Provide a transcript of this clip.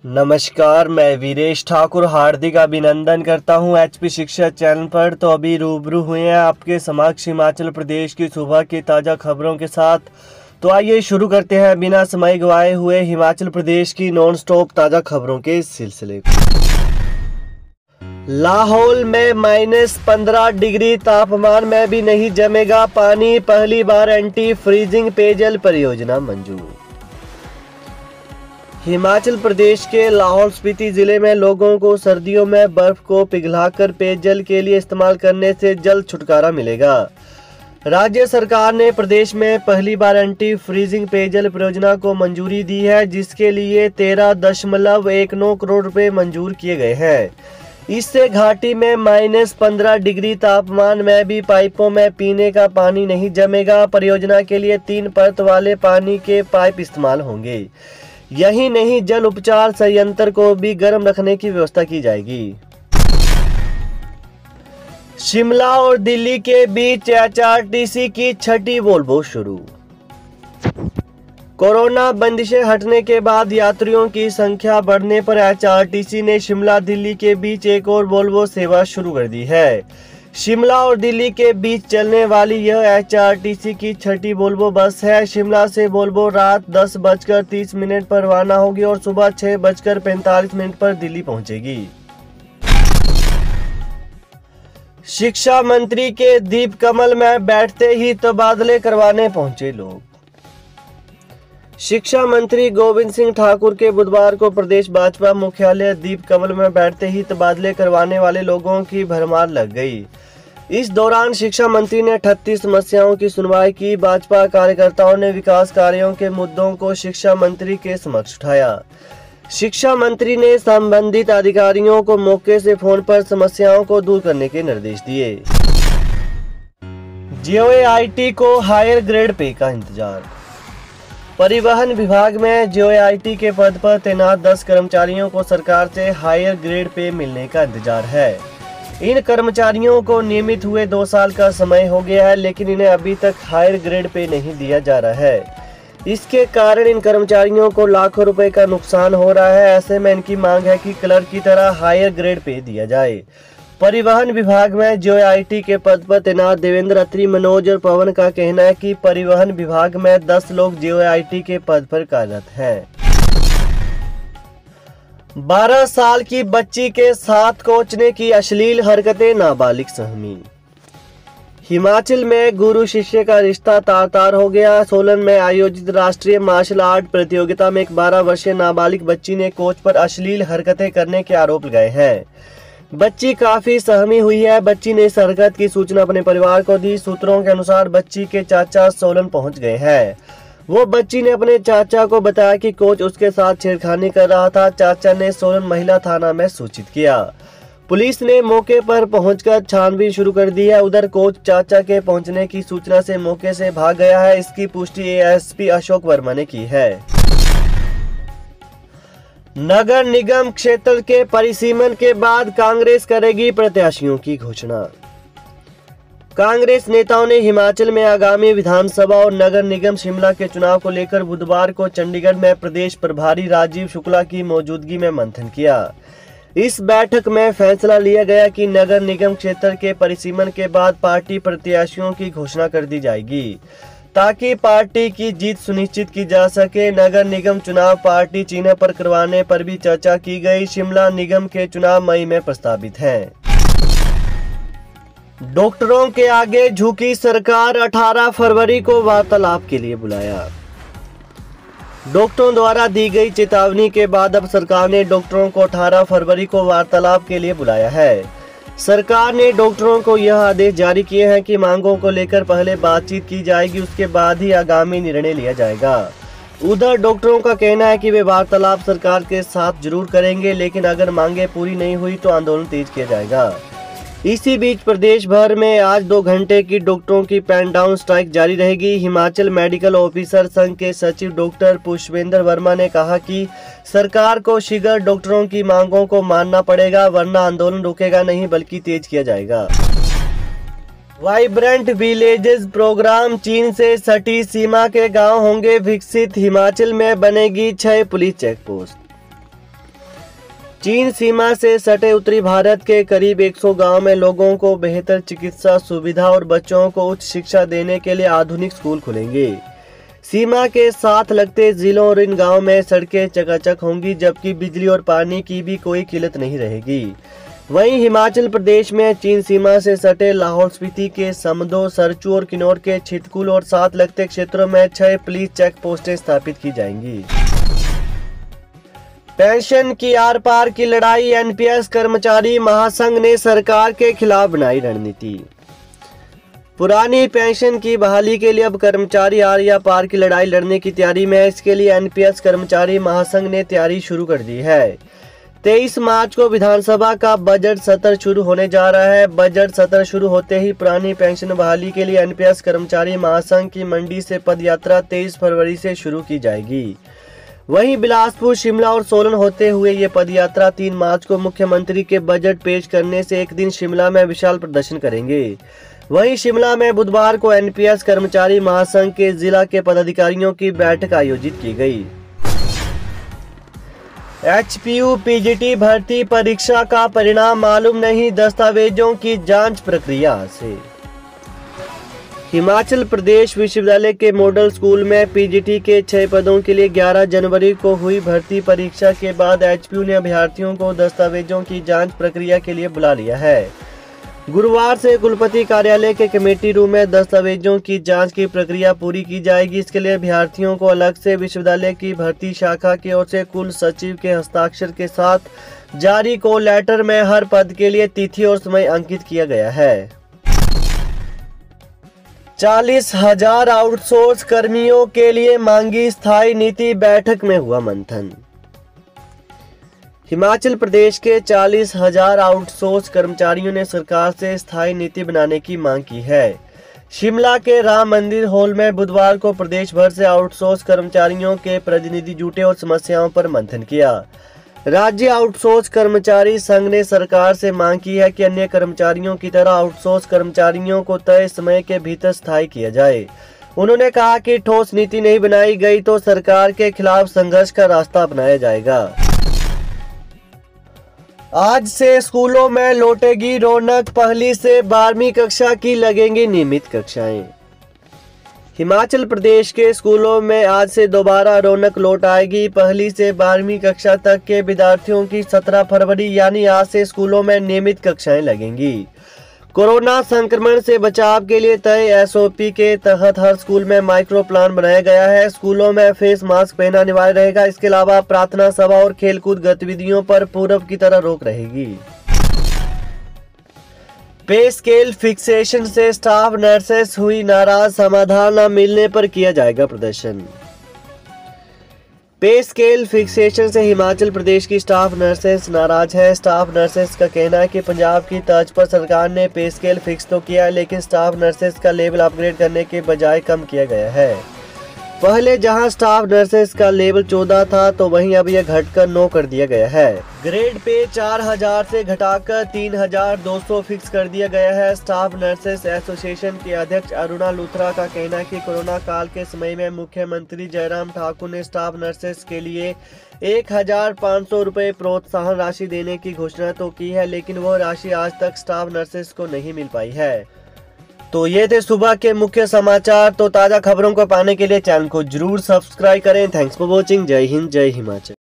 नमस्कार, मैं वीरेश ठाकुर हार्दिक अभिनंदन करता हूं एचपी शिक्षा चैनल पर। तो अभी रूबरू हुए हैं आपके समक्ष हिमाचल प्रदेश की सुबह की ताज़ा खबरों के साथ। तो आइए शुरू करते हैं बिना समय गवाए हुए हिमाचल प्रदेश की नॉन स्टॉप ताज़ा खबरों के सिलसिले को। लाहौल में -15 डिग्री तापमान में भी नहीं जमेगा पानी, पहली बार एंटी फ्रीजिंग पेयजल परियोजना मंजूर। हिमाचल प्रदेश के लाहौल स्पीति जिले में लोगों को सर्दियों में बर्फ को पिघलाकर पेयजल के लिए इस्तेमाल करने से जल्द छुटकारा मिलेगा। राज्य सरकार ने प्रदेश में पहली बार एंटी फ्रीजिंग पेयजल परियोजना को मंजूरी दी है, जिसके लिए 13.19 करोड़ रुपए मंजूर किए गए हैं। इससे घाटी में -15 डिग्री तापमान में भी पाइपों में पीने का पानी नहीं जमेगा। परियोजना के लिए 3 परत वाले पानी के पाइप इस्तेमाल होंगे। यही नहीं, जल उपचार संयंत्र को भी गर्म रखने की व्यवस्था की जाएगी। शिमला और दिल्ली के बीच एचआरटीसी की छठी वोल्वो शुरू। कोरोना बंदिशें हटने के बाद यात्रियों की संख्या बढ़ने पर एचआरटीसी ने शिमला दिल्ली के बीच एक और वोल्वो सेवा शुरू कर दी है। शिमला और दिल्ली के बीच चलने वाली यह एचआरटीसी की छठी वोल्वो बस है। शिमला से वोल्वो रात 10:30 पर रवाना होगी और सुबह 6:45 पर दिल्ली पहुंचेगी। शिक्षा मंत्री के दीप कमल में बैठते ही तबादले करवाने पहुंचे लोग। शिक्षा मंत्री गोविंद सिंह ठाकुर के बुधवार को प्रदेश भाजपा मुख्यालय दीप कमल में बैठते ही तबादले करवाने वाले लोगों की भरमार लग गई। इस दौरान शिक्षा मंत्री ने 38 समस्याओं की सुनवाई की। भाजपा कार्यकर्ताओं ने विकास कार्यों के मुद्दों को शिक्षा मंत्री के समक्ष उठाया। शिक्षा मंत्री ने संबंधित अधिकारियों को मौके से फोन पर समस्याओं को दूर करने के निर्देश दिए। जेओआईटी को हायर ग्रेड पे का इंतजार। परिवहन विभाग में जेओआईटी के पद पर तैनात 10 कर्मचारियों को सरकार से हायर ग्रेड पे मिलने का इंतजार है। इन कर्मचारियों को नियमित हुए 2 साल का समय हो गया है, लेकिन इन्हें अभी तक हायर ग्रेड पे नहीं दिया जा रहा है। इसके कारण इन कर्मचारियों को लाखों रुपए का नुकसान हो रहा है। ऐसे में इनकी मांग है कि क्लर्क की तरह हायर ग्रेड पे दिया जाए। परिवहन विभाग में जेओआईटी के पद पर तैनात देवेंद्र अत्री, मनोज और पवन का कहना है कि परिवहन विभाग में 10 लोग जेओआईटी के पद पर कार्यरत हैं। 12 साल की बच्ची के साथ कोच ने की अश्लील हरकतें, नाबालिग सहमी। हिमाचल में गुरु शिष्य का रिश्ता तार-तार हो गया। सोलन में आयोजित राष्ट्रीय मार्शल आर्ट प्रतियोगिता में एक 12 वर्षीय नाबालिग बच्ची ने कोच पर अश्लील हरकतें करने के आरोप लगाए हैं। बच्ची काफी सहमी हुई है। बच्ची ने इस हरकत की सूचना अपने परिवार को दी। सूत्रों के अनुसार बच्ची के चाचा सोलन पहुंच गए हैं। वो बच्ची ने अपने चाचा को बताया कि कोच उसके साथ छेड़खानी कर रहा था। चाचा ने सोलन महिला थाना में सूचित किया। पुलिस ने मौके पर पहुंचकर छानबीन शुरू कर दी है। उधर कोच चाचा के पहुंचने की सूचना से मौके से भाग गया है। इसकी पुष्टि एएसपी अशोक वर्मा ने की है। नगर निगम क्षेत्र के परिसीमन के बाद कांग्रेस करेगी प्रत्याशियों की घोषणा। कांग्रेस नेताओं ने हिमाचल में आगामी विधानसभा और नगर निगम शिमला के चुनाव को लेकर बुधवार को चंडीगढ़ में प्रदेश प्रभारी राजीव शुक्ला की मौजूदगी में मंथन किया। इस बैठक में फैसला लिया गया कि नगर निगम क्षेत्र के परिसीमन के बाद पार्टी प्रत्याशियों की घोषणा कर दी जाएगी, ताकि पार्टी की जीत सुनिश्चित की जा सके। नगर निगम चुनाव पार्टी चिन्ह पर करवाने पर भी चर्चा की गई। शिमला निगम के चुनाव मई में प्रस्तावित हैं। डॉक्टरों के आगे झुकी सरकार, 18 फरवरी को वार्तालाप के लिए बुलाया। डॉक्टरों द्वारा दी गई चेतावनी के बाद अब सरकार ने डॉक्टरों को 18 फरवरी को वार्तालाप के लिए बुलाया है। सरकार ने डॉक्टरों को यह आदेश जारी किए हैं कि मांगों को लेकर पहले बातचीत की जाएगी, उसके बाद ही आगामी निर्णय लिया जाएगा। उधर डॉक्टरों का कहना है कि वे वार्तालाप सरकार के साथ जरूर करेंगे, लेकिन अगर मांगे पूरी नहीं हुई तो आंदोलन तेज किया जाएगा। इसी बीच प्रदेश भर में आज 2 घंटे की डॉक्टरों की पेन डाउन स्ट्राइक जारी रहेगी। हिमाचल मेडिकल ऑफिसर संघ के सचिव डॉक्टर पुष्पेंद्र वर्मा ने कहा कि सरकार को शीघ्र डॉक्टरों की मांगों को मानना पड़ेगा, वरना आंदोलन रुकेगा नहीं बल्कि तेज किया जाएगा। वाइब्रेंट विलेजेस प्रोग्राम, चीन से सटी सीमा के गांव होंगे विकसित। हिमाचल में बनेगी 6 पुलिस चेक पोस्ट। चीन सीमा से सटे उत्तरी भारत के करीब 100 गांव में लोगों को बेहतर चिकित्सा सुविधा और बच्चों को उच्च शिक्षा देने के लिए आधुनिक स्कूल खुलेंगे। सीमा के साथ लगते जिलों और इन गांवों में सड़कें चकाचक होंगी, जबकि बिजली और पानी की भी कोई किल्लत नहीं रहेगी। वहीं हिमाचल प्रदेश में चीन सीमा से सटे लाहौल स्पीति के समदो, सरचू और किन्नौर के छितकुल और साथ लगते क्षेत्रों में 6 पुलिस चेक पोस्टें स्थापित की जाएंगी। पेंशन की आर पार की लड़ाई, एनपीएस कर्मचारी महासंघ ने सरकार के खिलाफ बनाई रणनीति। पुरानी पेंशन की बहाली के लिए अब कर्मचारी आर या पार की लड़ाई लड़ने की तैयारी में है। इसके लिए एनपीएस कर्मचारी महासंघ ने तैयारी शुरू कर दी है। 23 मार्च को विधानसभा का बजट सत्र शुरू होने जा रहा है। बजट सत्र शुरू होते ही पुरानी पेंशन बहाली के लिए एनपीएस कर्मचारी महासंघ की मंडी से पदयात्रा 23 फरवरी से शुरू की जाएगी। वहीं बिलासपुर, शिमला और सोलन होते हुए ये पदयात्रा 3 मार्च को मुख्यमंत्री के बजट पेश करने से एक दिन शिमला में विशाल प्रदर्शन करेंगे। वहीं शिमला में बुधवार को एनपीएस कर्मचारी महासंघ के जिला के पदाधिकारियों की बैठक आयोजित की गई। एचपीयू पीजीटी भर्ती परीक्षा का परिणाम मालूम नहीं, दस्तावेजों की जांच प्रक्रिया से। हिमाचल प्रदेश विश्वविद्यालय के मॉडल स्कूल में पीजीटी के 6 पदों के लिए 11 जनवरी को हुई भर्ती परीक्षा के बाद एचपीयू ने अभ्यर्थियों को दस्तावेजों की जांच प्रक्रिया के लिए बुला लिया है। गुरुवार से कुलपति कार्यालय के कमेटी रूम में दस्तावेजों की जांच की प्रक्रिया पूरी की जाएगी। इसके लिए अभ्यर्थियों को अलग से विश्वविद्यालय की भर्ती शाखा की ओर से कुल सचिव के हस्ताक्षर के साथ जारी कॉल लेटर में हर पद के लिए तिथि और समय अंकित किया गया है। 40,000 आउटसोर्स कर्मियों के लिए मांगी स्थायी नीति, बैठक में हुआ मंथन। हिमाचल प्रदेश के 40,000 आउटसोर्स कर्मचारियों ने सरकार से स्थायी नीति बनाने की मांग की है। शिमला के राम मंदिर हॉल में बुधवार को प्रदेश भर से आउटसोर्स कर्मचारियों के प्रतिनिधि जुटे और समस्याओं पर मंथन किया। राज्य आउटसोर्स कर्मचारी संघ ने सरकार से मांग की है कि अन्य कर्मचारियों की तरह आउटसोर्स कर्मचारियों को तय समय के भीतर स्थायी किया जाए। उन्होंने कहा कि ठोस नीति नहीं बनाई गई तो सरकार के खिलाफ संघर्ष का रास्ता अपनाया जाएगा। आज से स्कूलों में लौटेगी रौनक, पहली से 12वीं कक्षा की लगेंगी नियमित कक्षाएं। हिमाचल प्रदेश के स्कूलों में आज से दोबारा रौनक लौट आएगी। पहली से 12वीं कक्षा तक के विद्यार्थियों की 17 फरवरी यानी आज से स्कूलों में नियमित कक्षाएं लगेंगी। कोरोना संक्रमण से बचाव के लिए तय एसओपी के तहत हर स्कूल में माइक्रो प्लान बनाया गया है। स्कूलों में फेस मास्क पहनना अनिवार्य रहेगा। इसके अलावा प्रार्थना सभा और खेलकूद गतिविधियों पर पूर्व की तरह रोक रहेगी। पे स्केल फिक्सेशन से स्टाफ नर्सेस हुई नाराज, समाधान न मिलने पर किया जाएगा प्रदर्शन। पे स्केल फिक्सेशन से हिमाचल प्रदेश की स्टाफ नर्सेस नाराज है। स्टाफ नर्सेस का कहना है कि पंजाब की तर्ज पर सरकार ने पे स्केल फिक्स तो किया है, लेकिन स्टाफ नर्सेस का लेवल अपग्रेड करने के बजाय कम किया गया है। पहले जहां स्टाफ नर्सेस का लेवल 14 था तो वहीं अब यह घटकर 9 कर दिया गया है। ग्रेड पे 4000 से घटाकर 3200 फिक्स कर दिया गया है। स्टाफ नर्सेस एसोसिएशन के अध्यक्ष अरुणा लूथरा का कहना है कि कोरोना काल के समय में मुख्यमंत्री जयराम ठाकुर ने स्टाफ नर्सेस के लिए 1500 रुपए प्रोत्साहन राशि देने की घोषणा तो की है, लेकिन वह राशि आज तक स्टाफ नर्सेस को नहीं मिल पाई है। तो ये थे सुबह के मुख्य समाचार। तो ताज़ा खबरों को पाने के लिए चैनल को जरूर सब्सक्राइब करें। Thanks for watching. जय हिंद, जय हिमाचल।